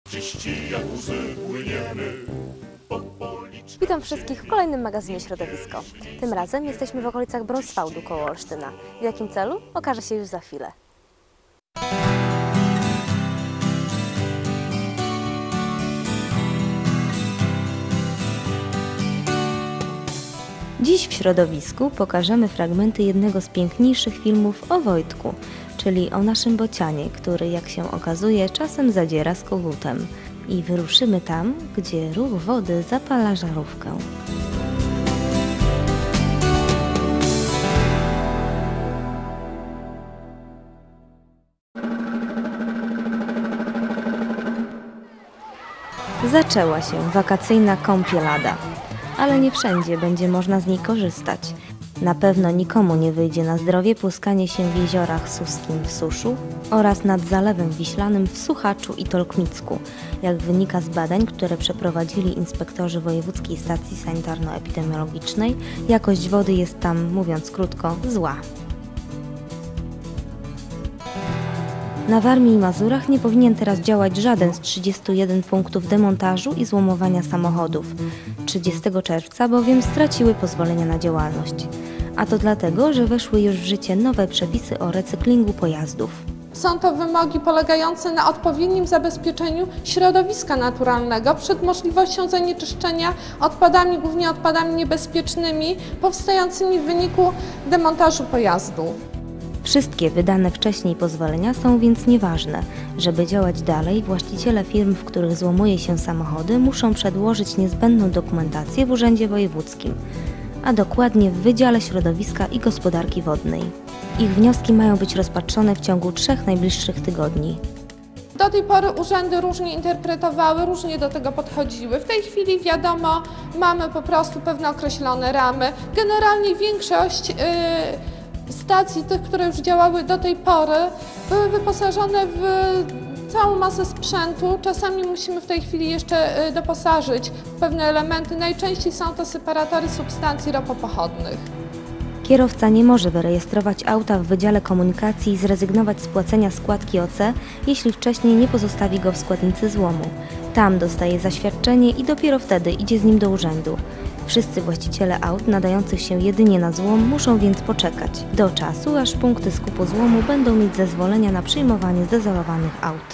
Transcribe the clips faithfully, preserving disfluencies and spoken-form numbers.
Witam wszystkich w kolejnym magazynie Środowisko. Tym razem jesteśmy w okolicach Bronswałdu koło Olsztyna. W jakim celu? Okaże się już za chwilę. Dziś w Środowisku pokażemy fragmenty jednego z piękniejszych filmów o Wojtku, czyli o naszym bocianie, który, jak się okazuje, czasem zadziera z kogutem. I wyruszymy tam, gdzie ruch wody zapala żarówkę. Zaczęła się wakacyjna kąpielada, ale nie wszędzie będzie można z niej korzystać. Na pewno nikomu nie wyjdzie na zdrowie pluskanie się w jeziorach Suskim w Suszu oraz nad Zalewem Wiślanym w Suchaczu i Tolkmicku. Jak wynika z badań, które przeprowadzili inspektorzy Wojewódzkiej Stacji Sanitarno-Epidemiologicznej, jakość wody jest tam, mówiąc krótko, zła. Na Warmii i Mazurach nie powinien teraz działać żaden z trzydziestu jeden punktów demontażu i złomowania samochodów. trzydziestego czerwca bowiem straciły pozwolenia na działalność. A to dlatego, że weszły już w życie nowe przepisy o recyklingu pojazdów. Są to wymogi polegające na odpowiednim zabezpieczeniu środowiska naturalnego przed możliwością zanieczyszczenia odpadami, głównie odpadami niebezpiecznymi, powstającymi w wyniku demontażu pojazdu. Wszystkie wydane wcześniej pozwolenia są więc nieważne. Żeby działać dalej, właściciele firm, w których złomuje się samochody, muszą przedłożyć niezbędną dokumentację w Urzędzie Wojewódzkim, a dokładnie w Wydziale Środowiska i Gospodarki Wodnej. Ich wnioski mają być rozpatrzone w ciągu trzech najbliższych tygodni. Do tej pory urzędy różnie interpretowały, różnie do tego podchodziły. W tej chwili wiadomo, mamy po prostu pewne określone ramy. Generalnie większość yy, stacji, tych, które już działały do tej pory, były wyposażone w całą masę sprzętu. Czasami musimy w tej chwili jeszcze doposażyć pewne elementy. Najczęściej są to separatory substancji ropopochodnych. Kierowca nie może wyrejestrować auta w Wydziale Komunikacji i zrezygnować z płacenia składki O C, jeśli wcześniej nie pozostawi go w składnicy złomu. Tam dostaje zaświadczenie i dopiero wtedy idzie z nim do urzędu. Wszyscy właściciele aut nadających się jedynie na złom muszą więc poczekać do czasu, aż punkty skupu złomu będą mieć zezwolenia na przyjmowanie zdezolowanych aut.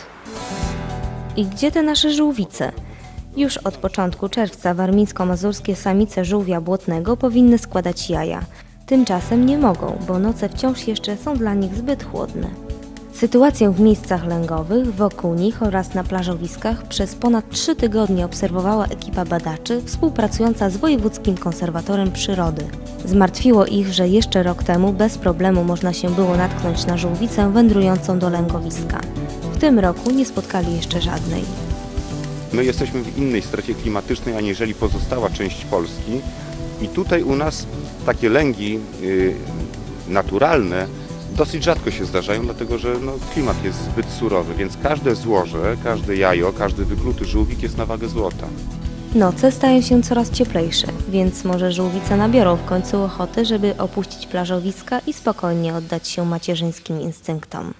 I gdzie te nasze żółwice? Już od początku czerwca warmińsko-mazurskie samice żółwia błotnego powinny składać jaja. Tymczasem nie mogą, bo noce wciąż jeszcze są dla nich zbyt chłodne. Sytuację w miejscach lęgowych, wokół nich oraz na plażowiskach przez ponad trzy tygodnie obserwowała ekipa badaczy współpracująca z Wojewódzkim Konserwatorem Przyrody. Zmartwiło ich, że jeszcze rok temu bez problemu można się było natknąć na żółwicę wędrującą do lęgowiska. W tym roku nie spotkali jeszcze żadnej. My jesteśmy w innej strefie klimatycznej, aniżeli pozostała część Polski i tutaj u nas takie lęgi yy, naturalne dosyć rzadko się zdarzają, dlatego że no, klimat jest zbyt surowy, więc każde złoże, każde jajo, każdy wykluty żółwik jest na wagę złota. Noce stają się coraz cieplejsze, więc może żółwice nabiorą w końcu ochoty, żeby opuścić plażowiska i spokojnie oddać się macierzyńskim instynktom.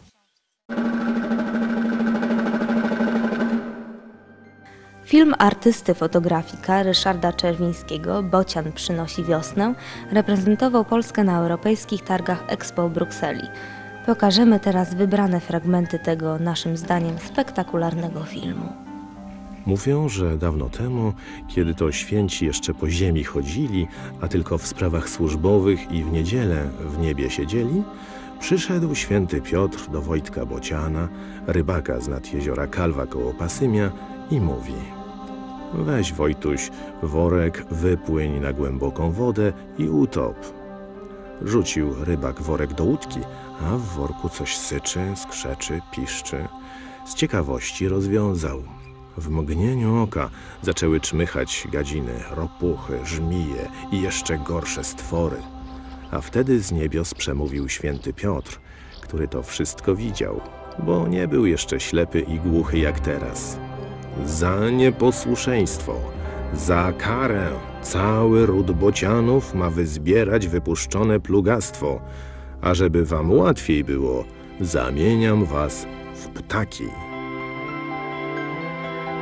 Film artysty fotografika Ryszarda Czerwińskiego „Bocian przynosi wiosnę” reprezentował Polskę na europejskich targach Expo w Brukseli. Pokażemy teraz wybrane fragmenty tego, naszym zdaniem, spektakularnego filmu. Mówią, że dawno temu, kiedy to święci jeszcze po ziemi chodzili, a tylko w sprawach służbowych i w niedzielę w niebie siedzieli, przyszedł święty Piotr do Wojtka Bociana, rybaka z nad jeziora Kalwa koło Pasymia, i mówi: weź, Wojtuś, worek, wypłyń na głęboką wodę i utop. Rzucił rybak worek do łódki, a w worku coś syczy, skrzeczy, piszczy. Z ciekawości rozwiązał. W mgnieniu oka zaczęły czmychać gadziny, ropuchy, żmije i jeszcze gorsze stwory. A wtedy z niebios przemówił święty Piotr, który to wszystko widział, bo nie był jeszcze ślepy i głuchy jak teraz. Za nieposłuszeństwo, za karę cały ród bocianów ma wyzbierać wypuszczone plugastwo, a żeby wam łatwiej było, zamieniam was w ptaki.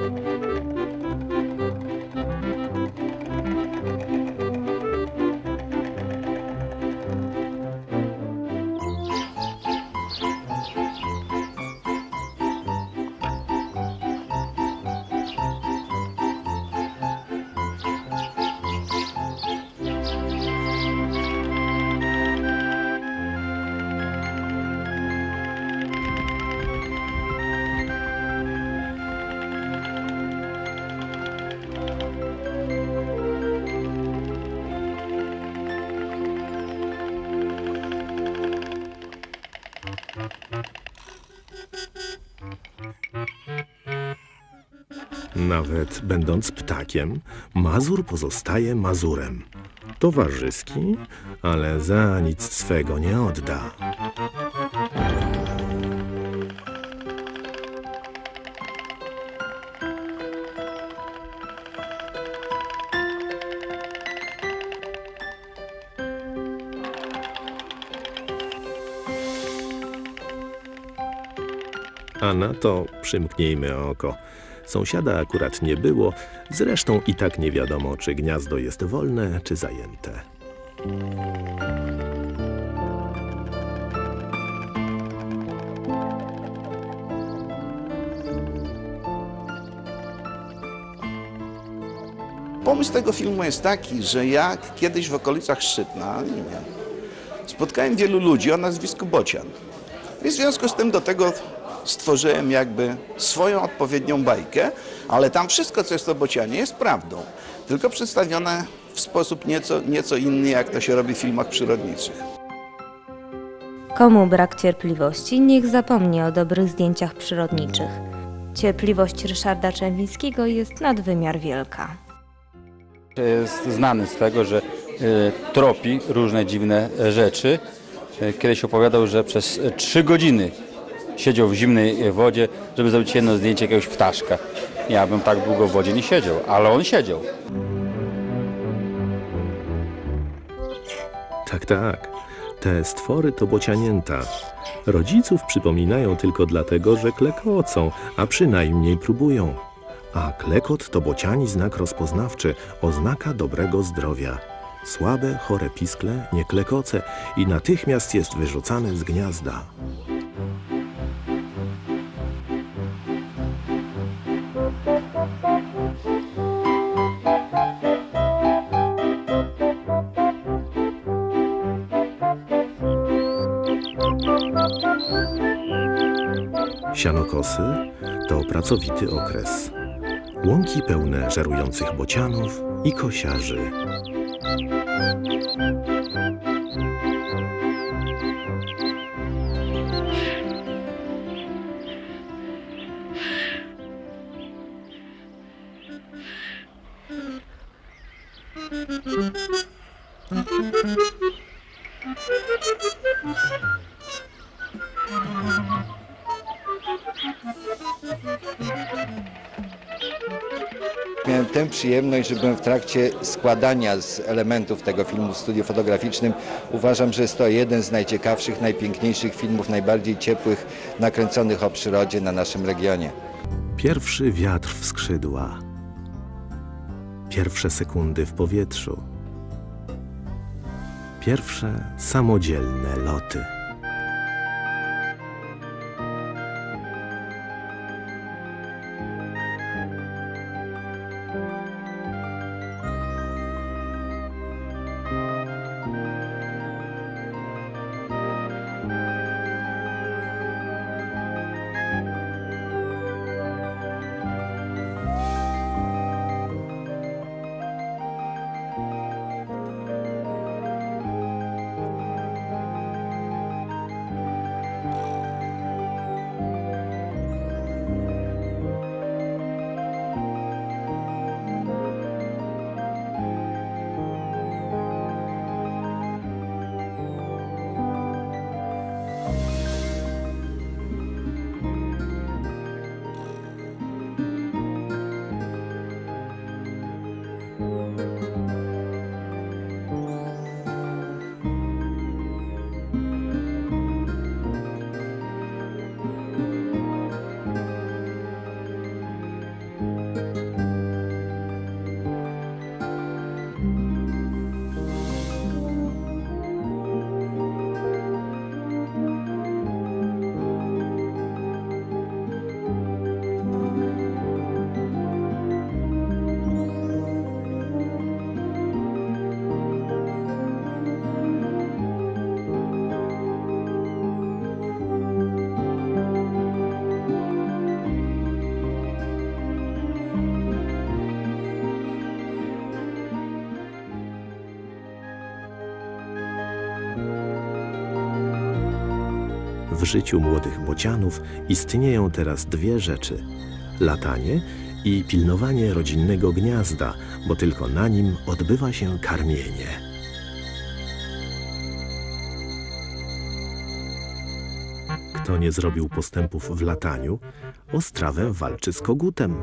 Nawet będąc ptakiem, Mazur pozostaje Mazurem. Towarzyski, ale za nic swego nie odda. A na to przymknijmy oko. Sąsiada akurat nie było, zresztą i tak nie wiadomo, czy gniazdo jest wolne, czy zajęte. Pomysł tego filmu jest taki, że jak kiedyś w okolicach Szczytna nie wiem, spotkałem wielu ludzi o nazwisku Bocian. I w związku z tym do tego stworzyłem jakby swoją odpowiednią bajkę, ale tam wszystko, co jest o Bocianie, jest prawdą, tylko przedstawione w sposób nieco, nieco inny, jak to się robi w filmach przyrodniczych. Komu brak cierpliwości, niech zapomni o dobrych zdjęciach przyrodniczych. Cierpliwość Ryszarda Czempińskiego jest nadwymiar wielka. Jest znany z tego, że y, tropi różne dziwne rzeczy. Y, kiedyś opowiadał, że przez trzy godziny siedział w zimnej wodzie, żeby zrobić jedno zdjęcie jakiegoś ptaszka. Ja bym tak długo w wodzie nie siedział, ale on siedział. Tak, tak. Te stwory to bocianięta. Rodziców przypominają tylko dlatego, że klekocą, a przynajmniej próbują. A klekot to bociani znak rozpoznawczy, oznaka dobrego zdrowia. Słabe, chore piskle nie klekoce i natychmiast jest wyrzucany z gniazda. Sianokosy to pracowity okres. Łąki pełne żerujących bocianów i kosiarzy. Miałem tę przyjemność, że byłem w trakcie składania z elementów tego filmu w studiu fotograficznym. Uważam, że jest to jeden z najciekawszych, najpiękniejszych filmów, najbardziej ciepłych, nakręconych o przyrodzie na naszym regionie. Pierwszy wiatr w skrzydła. Pierwsze sekundy w powietrzu. Pierwsze samodzielne loty. życiu młodych bocianów istnieją teraz dwie rzeczy: latanie i pilnowanie rodzinnego gniazda, bo tylko na nim odbywa się karmienie. Kto nie zrobił postępów w lataniu, o strawę walczy z kogutem.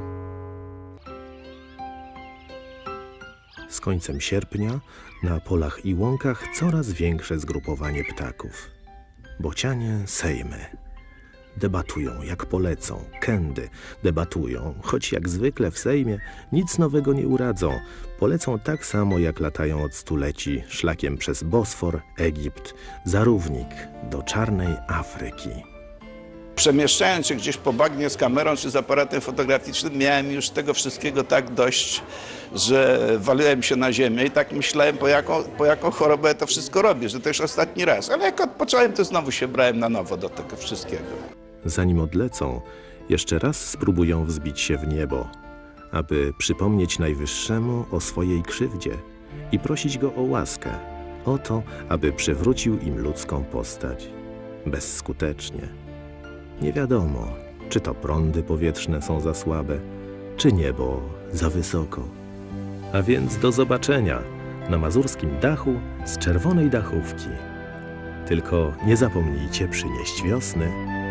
Z końcem sierpnia na polach i łąkach coraz większe zgrupowanie ptaków. Bocianie sejmy. Debatują jak polecą, kędy debatują, choć jak zwykle w sejmie nic nowego nie uradzą. Polecą tak samo jak latają od stuleci szlakiem przez Bosfor, Egipt, za równik do czarnej Afryki. Przemieszczając się gdzieś po bagnie z kamerą czy z aparatem fotograficznym, miałem już tego wszystkiego tak dość, że waliłem się na ziemię i tak myślałem, po jaką, po jaką chorobę to wszystko robię, że to już ostatni raz. Ale jak odpocząłem, to znowu się brałem na nowo do tego wszystkiego. Zanim odlecą, jeszcze raz spróbują wzbić się w niebo, aby przypomnieć Najwyższemu o swojej krzywdzie i prosić Go o łaskę, o to, aby przywrócił im ludzką postać. Bezskutecznie. Nie wiadomo, czy to prądy powietrzne są za słabe, czy niebo za wysoko. A więc do zobaczenia na mazurskim dachu z czerwonej dachówki. Tylko nie zapomnijcie przynieść wiosny.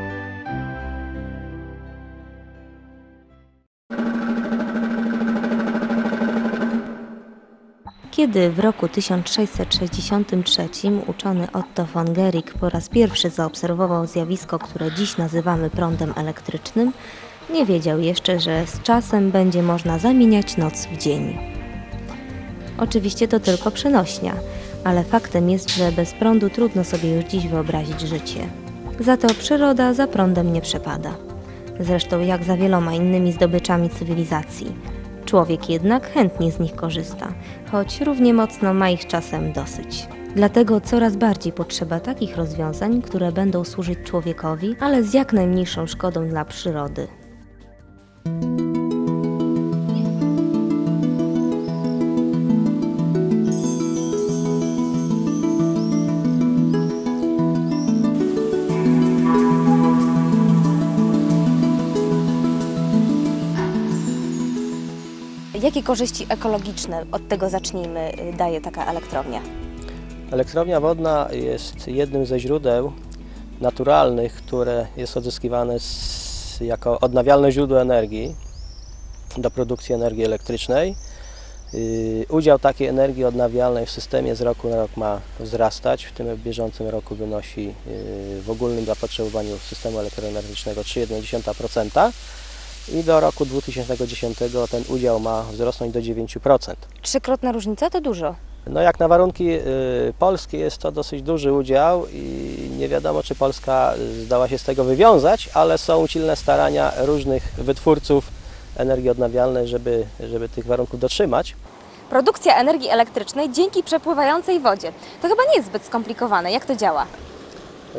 Kiedy w roku tysiąc sześćset sześćdziesiątym trzecim uczony Otto von Guericke po raz pierwszy zaobserwował zjawisko, które dziś nazywamy prądem elektrycznym, nie wiedział jeszcze, że z czasem będzie można zamieniać noc w dzień. Oczywiście to tylko przenośnia, ale faktem jest, że bez prądu trudno sobie już dziś wyobrazić życie. Za to przyroda za prądem nie przepada. Zresztą jak za wieloma innymi zdobyczami cywilizacji. Człowiek jednak chętnie z nich korzysta, choć równie mocno ma ich czasem dosyć. Dlatego coraz bardziej potrzeba takich rozwiązań, które będą służyć człowiekowi, ale z jak najmniejszą szkodą dla przyrody. Jakie korzyści ekologiczne, od tego zacznijmy, daje taka elektrownia? Elektrownia wodna jest jednym ze źródeł naturalnych, które jest odzyskiwane z, jako odnawialne źródło energii do produkcji energii elektrycznej. Yy, udział takiej energii odnawialnej w systemie z roku na rok ma wzrastać. W tym bieżącym roku wynosi yy, w ogólnym zapotrzebowaniu systemu elektroenergetycznego trzy przecinek jedna procent. I do roku dwa tysiące dziesiątego ten udział ma wzrosnąć do dziewięć procent. Trzykrotna różnica to dużo. No jak na warunki y, polskie jest to dosyć duży udział i nie wiadomo, czy Polska zdała się z tego wywiązać, ale są usilne starania różnych wytwórców energii odnawialnej, żeby, żeby tych warunków dotrzymać. Produkcja energii elektrycznej dzięki przepływającej wodzie. To chyba nie jest zbyt skomplikowane. Jak to działa? Y,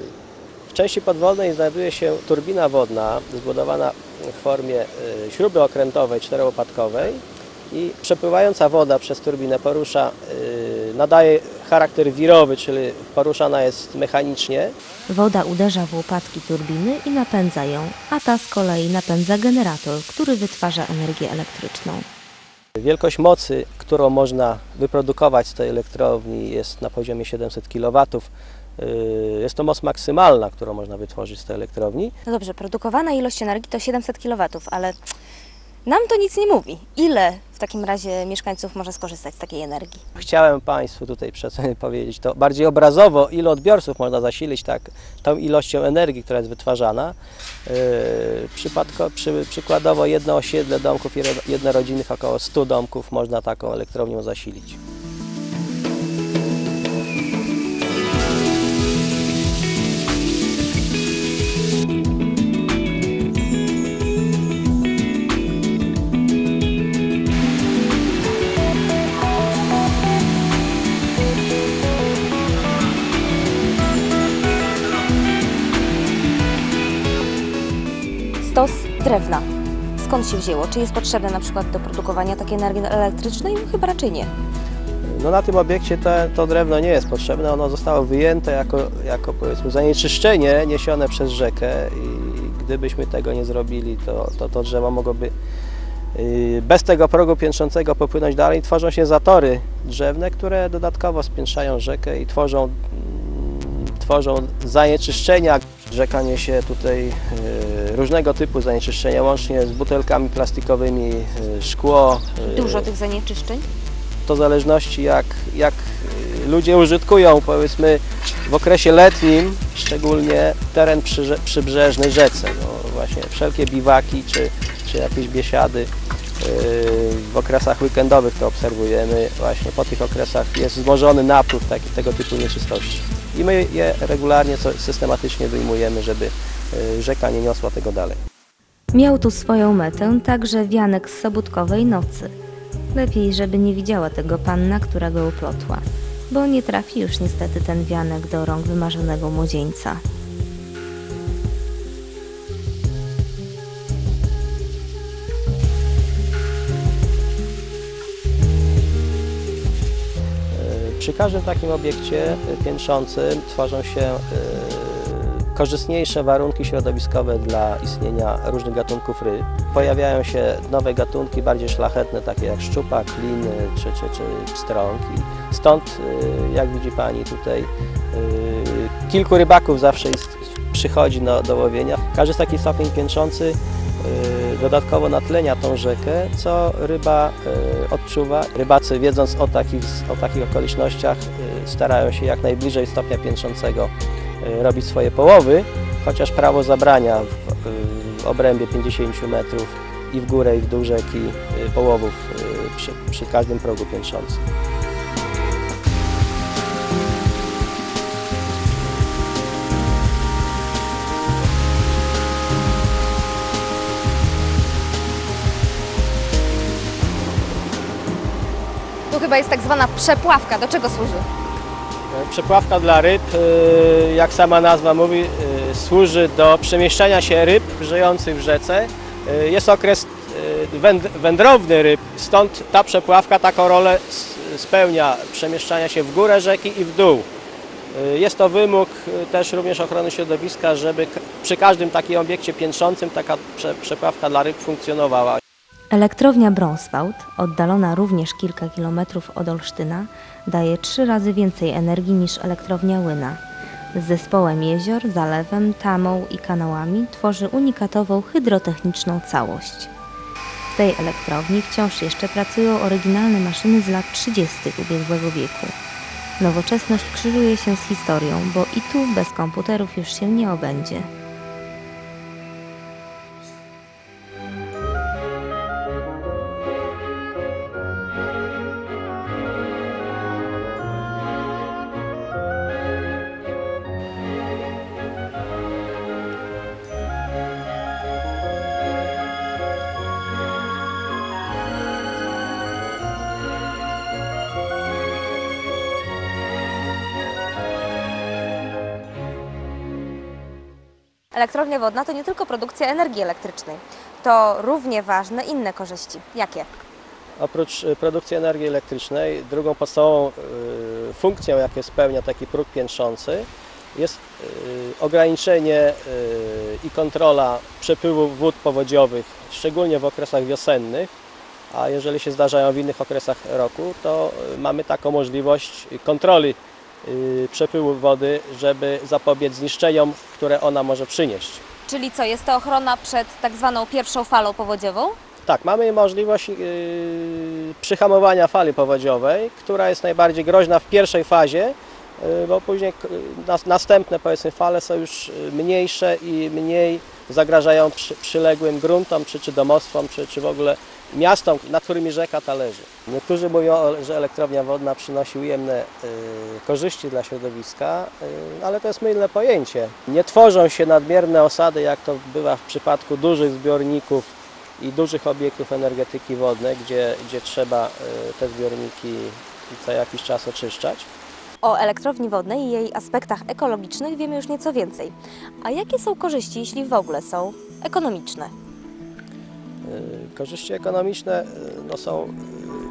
W części podwodnej znajduje się turbina wodna zbudowana w formie śruby okrętowej czterołopatkowej i przepływająca woda przez turbinę porusza, nadaje charakter wirowy, czyli poruszana jest mechanicznie. Woda uderza w łopatki turbiny i napędza ją, a ta z kolei napędza generator, który wytwarza energię elektryczną. Wielkość mocy, którą można wyprodukować z tej elektrowni, jest na poziomie siedemset kilowatów. Jest to moc maksymalna, którą można wytworzyć z tej elektrowni. No dobrze, produkowana ilość energii to siedemset kilowatów, ale nam to nic nie mówi. Ile w takim razie mieszkańców może skorzystać z takiej energii? Chciałem Państwu tutaj powiedzieć to bardziej obrazowo, ile odbiorców można zasilić tak, tą ilością energii, która jest wytwarzana. Yy, przypadko, przy, przykładowo jedno osiedle domków jednorodzinnych, około stu domków można taką elektrownią zasilić. Stos drewna. Skąd się wzięło? Czy jest potrzebne na przykład do produkowania takiej energii elektrycznej? No chyba raczej nie. No na tym obiekcie to, to drewno nie jest potrzebne, ono zostało wyjęte jako, jako powiedzmy zanieczyszczenie niesione przez rzekę i gdybyśmy tego nie zrobili, to to, to drzewo mogłoby bez tego progu piętrzącego popłynąć dalej. Tworzą się zatory drzewne, które dodatkowo spiętrzają rzekę i tworzą, tworzą zanieczyszczenia. Rzeka niesie tutaj różnego typu zanieczyszczenia, łącznie z butelkami plastikowymi, szkło. Dużo tych zanieczyszczeń? To w zależności jak, jak ludzie użytkują, powiedzmy w okresie letnim, szczególnie teren przy, przybrzeżny rzece. No właśnie wszelkie biwaki czy, czy jakieś biesiady. W okresach weekendowych to obserwujemy. Właśnie po tych okresach jest wzmożony napływ taki, tego typu nieczystości. I my je regularnie, systematycznie wyjmujemy, żeby rzeka nie niosła tego dalej. Miał tu swoją metę także wianek z Sobótkowej nocy. Lepiej, żeby nie widziała tego panna, która go uplotła, bo nie trafi już niestety ten wianek do rąk wymarzonego młodzieńca. Przy każdym takim obiekcie piętrzącym tworzą się korzystniejsze warunki środowiskowe dla istnienia różnych gatunków ryb. Pojawiają się nowe gatunki, bardziej szlachetne, takie jak szczupak, liny czy, czy, czy pstrąg. I stąd, jak widzi Pani tutaj, kilku rybaków zawsze jest, przychodzi do, do łowienia. Każdy taki stopień piętrzący dodatkowo natlenia tą rzekę, co ryba odczuwa. Rybacy, wiedząc o takich, o takich okolicznościach, starają się jak najbliżej stopnia piętrzącego robić swoje połowy, chociaż prawo zabrania w, w obrębie pięćdziesięciu metrów i w górę i w dół rzeki połowów przy, przy każdym progu piętrzącym. Tu chyba jest tak zwana przepławka. Do czego służy? Przepławka dla ryb, jak sama nazwa mówi, służy do przemieszczania się ryb żyjących w rzece. Jest okres wędrowny ryb, stąd ta przepławka taką rolę spełnia przemieszczania się w górę rzeki i w dół. Jest to wymóg też również ochrony środowiska, żeby przy każdym takim obiekcie piętrzącym taka przepławka dla ryb funkcjonowała. Elektrownia Brąswałd, oddalona również kilka kilometrów od Olsztyna, daje trzy razy więcej energii niż elektrownia Łyna. Z zespołem jezior, zalewem, tamą i kanałami tworzy unikatową hydrotechniczną całość. W tej elektrowni wciąż jeszcze pracują oryginalne maszyny z lat trzydziestych ubiegłego wieku. Nowoczesność krzyżuje się z historią, bo i tu bez komputerów już się nie obędzie. Elektrownia wodna to nie tylko produkcja energii elektrycznej, to równie ważne inne korzyści. Jakie? Oprócz produkcji energii elektrycznej, drugą podstawową y, funkcją, jaką spełnia taki próg piętrzący, jest y, ograniczenie y, i kontrola przepływu wód powodziowych, szczególnie w okresach wiosennych, a jeżeli się zdarzają w innych okresach roku, to y, mamy taką możliwość kontroli y, przepływu wody, żeby zapobiec zniszczeniom, które ona może przynieść. Czyli co, jest to ochrona przed tak zwaną pierwszą falą powodziową? Tak, mamy możliwość yy, przyhamowania fali powodziowej, która jest najbardziej groźna w pierwszej fazie, yy, bo później yy, nas, następne powiedzmy fale są już mniejsze i mniej zagrażają przy, przyległym gruntom, czy, czy domostwom, czy, czy w ogóle miastom, nad którymi rzeka ta leży. Niektórzy mówią, że elektrownia wodna przynosi ujemne yy, korzyści dla środowiska, yy, ale to jest mylne pojęcie. Nie tworzą się nadmierne osady, jak to bywa w przypadku dużych zbiorników i dużych obiektów energetyki wodnej, gdzie, gdzie trzeba te zbiorniki co jakiś czas oczyszczać. O elektrowni wodnej i jej aspektach ekologicznych wiemy już nieco więcej. A jakie są korzyści, jeśli w ogóle są ekonomiczne? Korzyści ekonomiczne no, są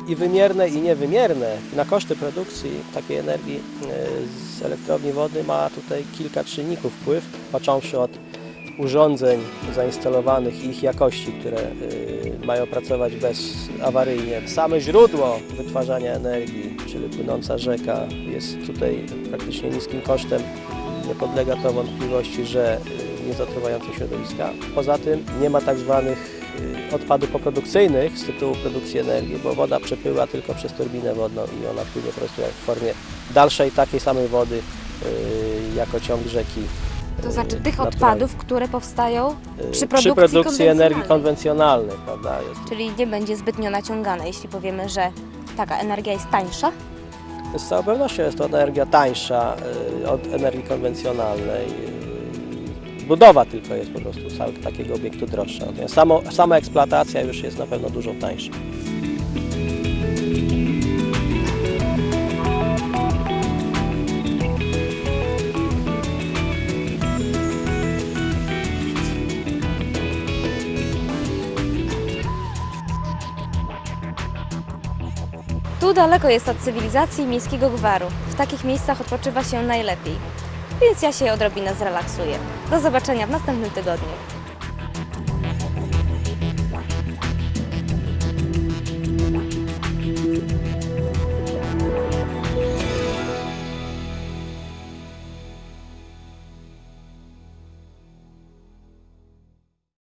i wymierne, i niewymierne. Na koszty produkcji takiej energii z elektrowni wodnej ma tutaj kilka czynników wpływ, począwszy od urządzeń zainstalowanych i ich jakości, które mają pracować bezawaryjnie. Same źródło wytwarzania energii, czyli płynąca rzeka, jest tutaj praktycznie niskim kosztem. Nie podlega to wątpliwości, że nie zatruwające środowiska. Poza tym nie ma tak zwanych odpadów poprodukcyjnych z tytułu produkcji energii, bo woda przepływa tylko przez turbinę wodną i ona płynie po prostu w formie dalszej takiej samej wody jako ciąg rzeki. To znaczy tych naturalnej. odpadów, które powstają przy produkcji, przy produkcji konwencjonalnej. energii konwencjonalnej, prawda? Jest. Czyli nie będzie zbytnio naciągane, jeśli powiemy, że taka energia jest tańsza. Z całą pewnością jest to energia tańsza od energii konwencjonalnej. Budowa tylko jest po prostu takiego obiektu droższa. Natomiast samo, sama eksploatacja już jest na pewno dużo tańsza. Tu daleko jest od cywilizacji i miejskiego gwaru. W takich miejscach odpoczywa się najlepiej. Więc ja się odrobinę zrelaksuję. Do zobaczenia w następnym tygodniu.